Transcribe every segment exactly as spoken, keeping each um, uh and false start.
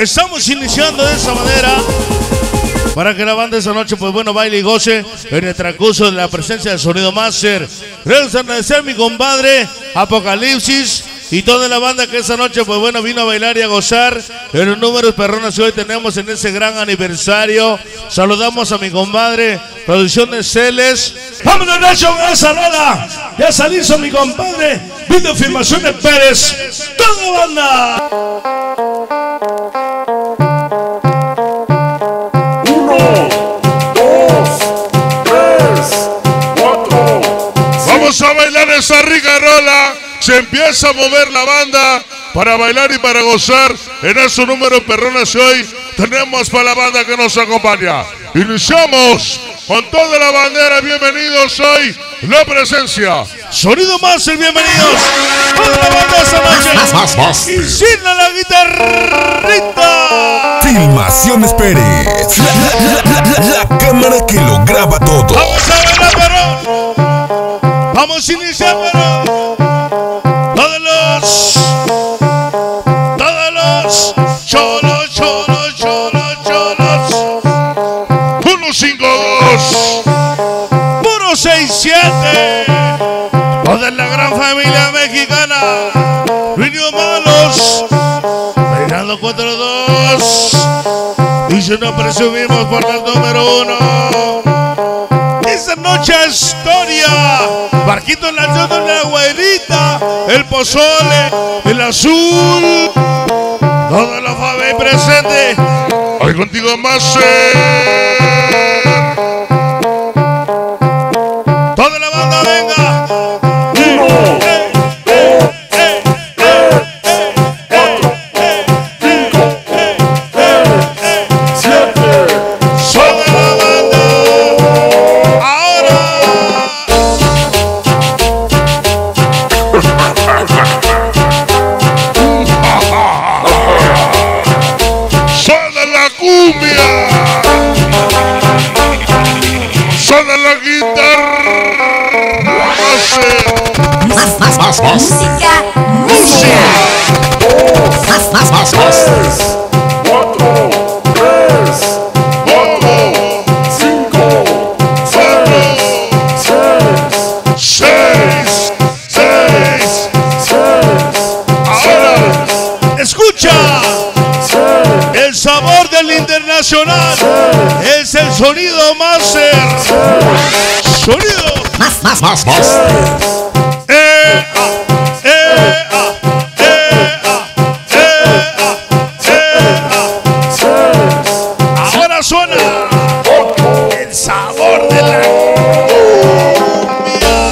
Estamos iniciando de esa manera para que la banda esa noche, pues bueno, baile y goce en el transcurso de la presencia del Sonido Master. Gracias a agradecer a mi compadre Apocalipsis y toda la banda que esa noche, pues bueno, vino a bailar y a gozar en los números perrones que hoy tenemos en ese gran aniversario. Saludamos a mi compadre, Producciones Celes. ¡Vámonos, Nacho, con esa rola! Ya salí, mi compadre. Video Filmaciones Pérez. ¡Toda la banda! Vamos a bailar esa rica rola. Se empieza a mover la banda para bailar y para gozar en esos números perrones que hoy tenemos para la banda que nos acompaña. Iniciamos con toda la bandera. Bienvenidos hoy, la presencia Sonido Master, bienvenidos. Toda la banda esta noche. Más, más, más. Y sin la guitarrita. Filmaciones Pérez. La, la, la, la, la, la cámara que lo graba todo. Vamos a bailar, perrón. Vamos a iniciar, perrón. Todos los, todos los cholos, cholos, cholos, cholos. uno cinco dos. Puro seis siete. Toda la gran familia mexicana. Niños malos. Bailando cuatro dos. Y si no presumimos por el número uno. Esta noche es historia. Barquito en la zona de la güerita. El pozole. El azul. Toda la familia presente. Hoy contigo más. Toda la banda venga. Más, más, más, más. Música, música. Más, más, más, más. Cuatro, tres, cuatro, cinco, cuatro, seis, seis, seis, seis. Ahora, escucha. El sabor del internacional es el Sonido Master. Sonido. Más, más, más, más. Eh, ah, eh, ah, eh, ah, eh, ah, eh, ah. Ahora suena el sabor de la cumbia.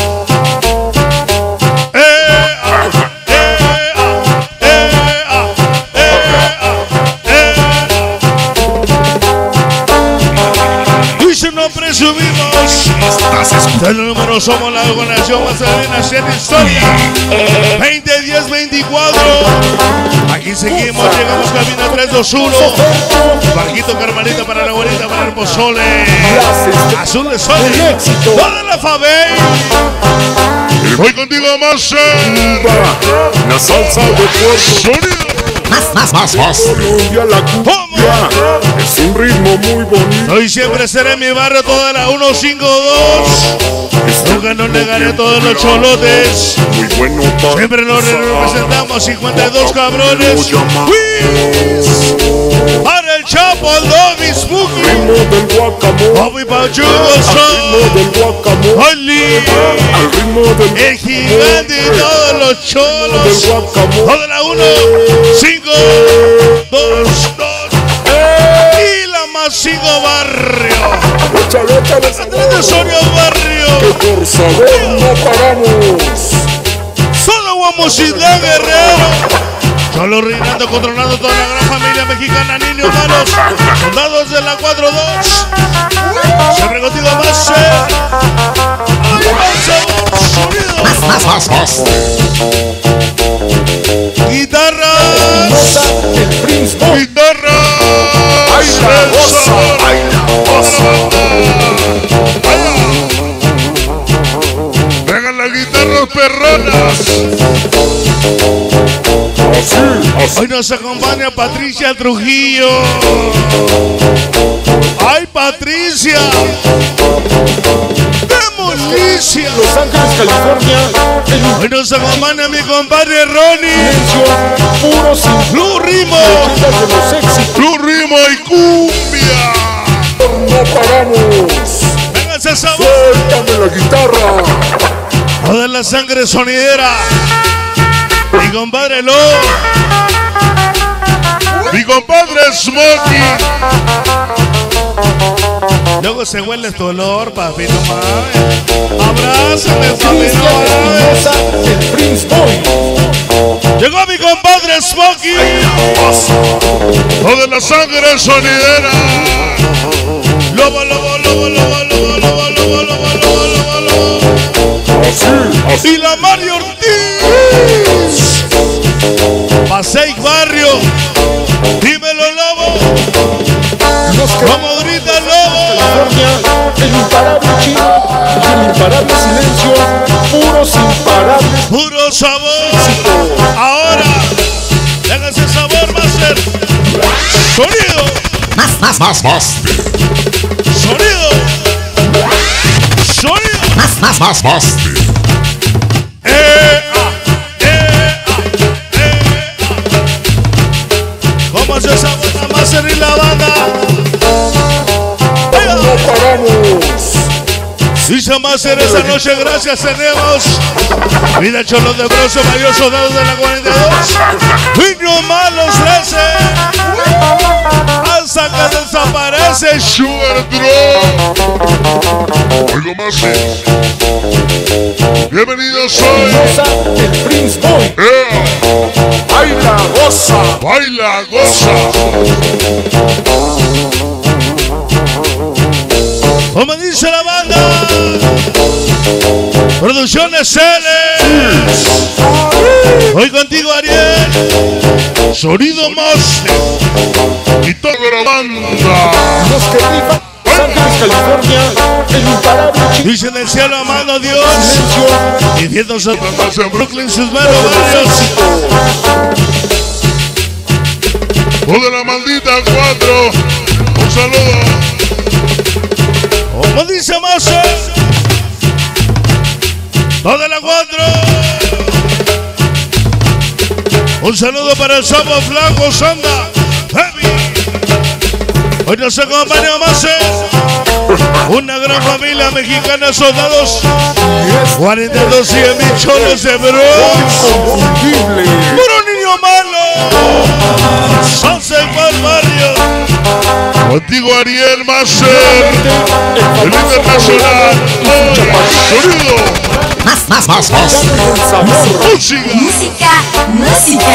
Eh, ah, eh, ah, eh, ah, eh, ah, eh. Y si no presumimos del número, somos la organización más grande en historia. veinte, diez, veinticuatro. Aquí seguimos, llegamos cabina tres dos uno. Barquito Carmelita para la abuelita, para el pozole. Azul de sol. Toda la favela. Y voy contigo más. La salsa de Puerto Sonido. Más, más, más, más. Colombia, la cumbia es un ritmo muy bonito. Hoy siempre seré en mi barrio toda la uno cinco dos. Nunca nos negaré a todos los cholotes. Muy bueno para Siempre nos representamos cincuenta y dos cabrones. Para el Chapo, Lobby, Spooky, ritmo del guacamole. Bobby Pachuco, Al ritmo del guacamole. Oli, Al ritmo del el gigante y todos los del cholos. guacamole. Toda la uno, cinco, dos, dos. Y la más cinco barrio. Échale, échale De sabor, Soria Barrio. que por sabor no paramos. Solo Guamosidad Guerrero. Solo reinando, controlando toda la gran familia mexicana. Niños malos, soldados de la cuatro dos. Siempre contigo más. Sonido. Más, más, más, más. Guitarras. El príncipe. Guitarra. Baila, goza, baila, goza. Vengan las guitarras perronas. Así, Hoy nos acompaña Patricia Trujillo. ¡Ay, Patricia! ¡Demolicia! Los Ángeles, California. Hoy nos acompaña mi compadre Ronnie. Puro sin Blue Rimo. leyendas de los éxitos. Blue Rimo y cumbia. No paramos. Véngase esa voz. Suéltame la guitarra. Toda la sangre sonidera. Mi compadre Lo. Mi compadre Smokey. Luego se huele tu olor, papi, no mames. Abrázame, papi, Cristian no mames. Espinosa, el Prince Boy. Llegó mi compadre Smokey. Toda la sangre sonidera. Lobo, lobo, lobo, lobo, lobo, lobo, lobo, lobo, lobo, lobo, lobo. Así, así. Y la Mario Ortiz. Paseic Barrio. Dímelo, lobo. Los que Como grita el lobo. California, el imparable chino y el imparable silencio, puros imparables. Puro sabor. Ahora, hágase sabor, Master. Sonido. Más, más, más, más. Sonido. Sonido. Más, más, más, más. Eh, ah, eh, ah, eh, ah. ¿Cómo hace esa buena Master y la banda? No paramos. Dice Master esta noche, gracias tenemos. Vida Cholo de Bronce, mayor soldado de la cuarenta y dos. Niño Malos trece. Hasta que desaparece. Sugar Drop. Oigo más. Bienvenidos hoy. Espinosa, el Prince Boy. Eh, Baila, goza. baila, goza. Como dice la banda. Producciones L. Hoy contigo, Ariel. Sonido Master. Y toda la banda. Los que rifan. Los Ángeles, California, el imparable chino. Dice en el cielo, amado Dios. Silencio, Y viéndose Estás en Brooklyn, sus meros barrios. Toda la maldita cuatro. Un saludo. Como dice Master. Toda la cuatro. Un saludo para el Sapo Flaco Sanda Heavy. Hoy nos acompaña Master. Una gran familia mexicana, soldados. cuarenta y dos y mil cholos de Bronx. inconfundible. Puro niño malo. Sunset Bar Barrio. Contigo Ariel Master. El internacional. Sonido. Más, más, más, más. El sabor. Música. Música, música.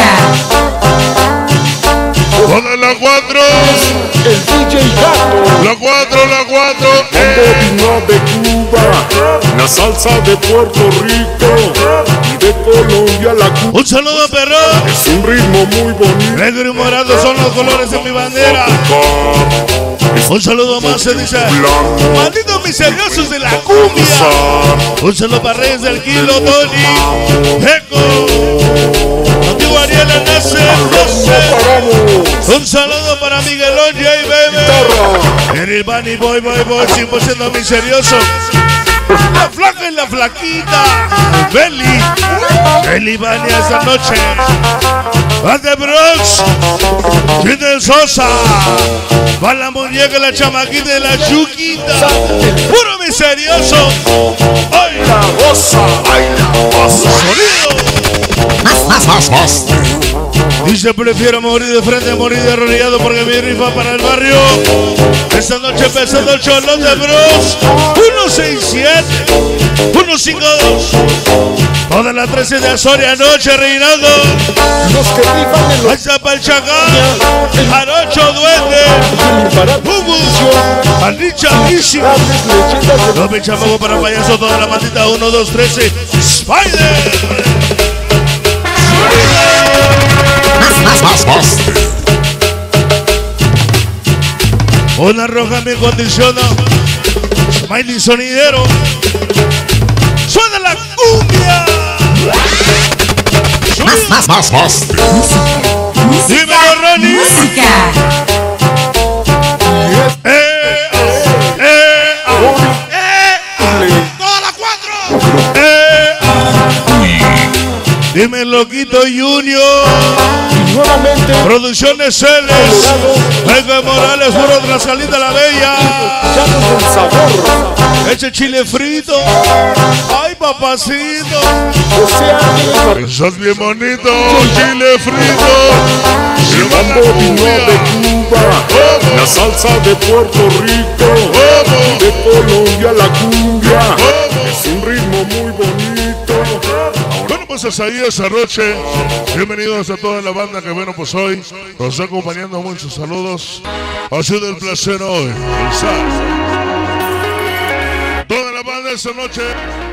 Toda la cuatro. El D J Gato. La cuatro, la cuatro. Eh. Vino de Cuba, la salsa de Puerto Rico y de Colombia la cuba. Un saludo, perro. Es un ritmo muy bonito. Negro y morado son los colores de mi bandera. Un saludo más, se dice. Malditos misteriosos de la cumbia. Un saludo para Reyes del Kilo, Tony. Eco. Contigo Ariel Nace. Un saludo para Miguelón, J Bebe. El Bunny Boy, Boy, Boy, cien por ciento misterioso. La flaca y la flaquita. Belly. Belly Bunny esta noche. Van de Bronx. Fidel Sosa. Va la muñeca, la chamaquita y la chuquita. Puro misterioso. Hoy La goza, baila, goza. sonido. Más, más, más, más. Dice, prefiero morir de frente a morir de arrodillado porque mi rifa para el barrio. Esta noche empezando el Cholón de Bronx. uno seis siete, uno cinco dos. Toda la trece de Azoria noche reinando. Los que rifan en los Ahí está para el Chacán. Jarocho Duende. Bubu. Alichadísimo. leyendas de No me chamago para payaso. Toda la maldita uno dos trece. Spider. Más, más, más, más. Una roja me condiciona. Smiley sonidero. Suena la cumbia. Más, más, más, más. música, Dímelo, Ronnie. música. Eh, eh, eh, todas las cuatro. Eh, dime loquito Junior. Nuevamente, Producciones Celes. Venga Morales, por otra salida la bella. llanos del sabor. Ese chile frito. Ay, papacito. Oceánico, Estás bien bonito, chile frito. el mambo vino de Cuba, la salsa de Puerto Rico, de Colombia la cumbia, es un ritmo muy bonito. Bueno, pues hasta ahí esa noche. Bienvenidos a toda la banda que, bueno, pues hoy nos está acompañando. Muchos saludos. Ha sido el placer hoy. Toda la banda esta noche.